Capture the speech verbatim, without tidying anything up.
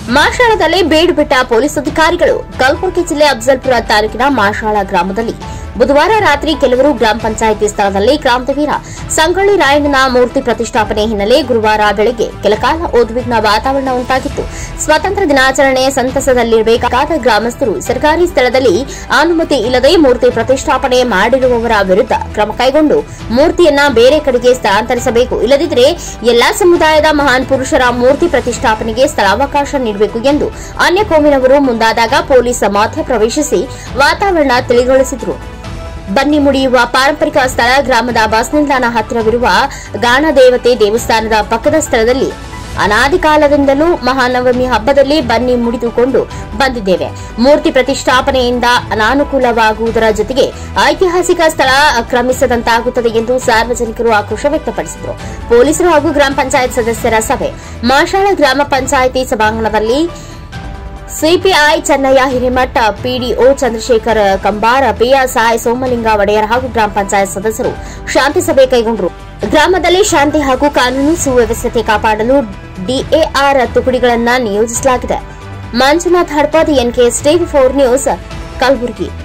ಮಾಷಾಳದಲ್ಲಿ ಬೇಡು ಬಿಟ್ಟ ಪೊಲೀಸ್ ಅಧಿಕಾರಿಗಳು. ಕಲಬುರಗಿ ಜಿಲ್ಲೆ ಅಫಜಲ್ಪುರ ತಾಲೂಕಿನ ಮಾಷಾಳ ಗ್ರಾಮದಲ್ಲಿ ಬುಧವಾರ ರಾತ್ರಿ ಕೆಲವರು ಗ್ರಾಮ ಪಂಚಾಯಿತಿ ಸ್ಥಳದಲ್ಲಿ ಕ್ರಾಂತಿವೀರ ಸಂಗೊಳ್ಳಿ ರಾಯಣ್ಣನ ಮೂರ್ತಿ ಪ್ರತಿಷ್ಠಾಪನೆ ಹಿನ್ನೆಲೆ ಗುರುವಾರ ಬೆಳಗ್ಗೆ ಕೆಲಕಾಲ ಉದ್ವಿಗ್ನ ವಾತಾವರಣ ಉಂಟಾಗಿತ್ತು. ಸ್ವಾತಂತ್ರ್ಯ ದಿನಾಚರಣೆ ಸಂತಸದಲ್ಲಿರಬೇಕಾದ ಗ್ರಾಮಸ್ಥರು ಸರ್ಕಾರಿ ಸ್ಥಳದಲ್ಲಿ ಅನುಮತಿ ಇಲ್ಲದೆ ಮೂರ್ತಿ ಪ್ರತಿಷ್ಠಾಪನೆ ಮಾಡಿರುವವರ ವಿರುದ್ಧ ಕ್ರಮ ಕೈಗೊಂಡು ಮೂರ್ತಿಯನ್ನ ಬೇರೆ ಕಡೆಗೆ ಸ್ಥಳಾಂತರಿಸಬೇಕು. ಇಲ್ಲದಿದ್ದರೆ ಎಲ್ಲಾ ಸಮುದಾಯದ ಮಹಾನ್ ಪುರುಷರ ಮೂರ್ತಿ ಪ್ರತಿಷ್ಠಾಪನೆಗೆ ಸ್ಥಳಾವಕಾಶ ನೀಡಬೇಕು ಎಂದು ಅನ್ಯ ಕೋಮಿನವರು ಮುಂದಾದಾಗ ಪೊಲೀಸ್ ಮಧ್ಯ ಪ್ರವೇಶಿಸಿ ವಾತಾವರಣ ತಿಳಿಗೊಳಿಸಿದರು. ಬನ್ನಿ ಮುಡಿಯುವ ಪಾರಂಪರಿಕ ಸ್ಥಳ ಗ್ರಾಮದ ಬಸ್ ನಿಲ್ದಾಣ ಹತ್ತಿರವಿರುವ ಗಾಣದೇವತೆ ದೇವಸ್ಥಾನದ ಪಕ್ಕದ ಸ್ಥಳದಲ್ಲಿ ಅನಾದಿ ಕಾಲದಿಂದಲೂ ಮಹಾನವಮಿ ಹಬ್ಬದಲ್ಲಿ ಬನ್ನಿ ಮುಡಿದುಕೊಂಡು ಬಂದಿದ್ದೇವೆ. ಮೂರ್ತಿ ಪ್ರತಿಷ್ಠಾಪನೆಯಿಂದ ಅನಾನುಕೂಲವಾಗುವುದರ ಜೊತೆಗೆ ಐತಿಹಾಸಿಕ ಸ್ಥಳ ಆಕ್ರಮಿಸದಂತಾಗುತ್ತದೆ ಎಂದು ಸಾರ್ವಜನಿಕರು ಆಕ್ರೋಶ ವ್ಯಕ್ತಪಡಿಸಿದರು. ಪೊಲೀಸರು ಹಾಗೂ ಗ್ರಾಮ ಪಂಚಾಯತ್ ಸದಸ್ಯರ ಸಭೆ. ಮಾಷಾಳ ಗ್ರಾಮ ಪಂಚಾಯಿತಿ ಸಭಾಂಗಣದಲ್ಲಿ CPI Chennayya Hiremath, PDO Chandrashekhar Kambar, PSI Somalinga Odeyar ಹಾಗೂ ಗ್ರಾಮ ಪಂಚಾಯತ್ ಸದಸ್ಯರು ಶಾಂತಿ ಸಭೆ ಕೈಗೊಂಡರು. ಗ್ರಾಮದಲ್ಲಿ ಶಾಂತಿ ಹಾಗೂ ಕಾನೂನು ಸುವ್ಯವಸ್ಥೆ ಕಾಪಾಡಲು ಡಿಎಆರ್ ತುಕಡಿಗಳನ್ನು ನಿಯೋಜಿಸಲಾಗಿದೆ. Manjunath Hadapad, NKS TV four news, Kalaburagi.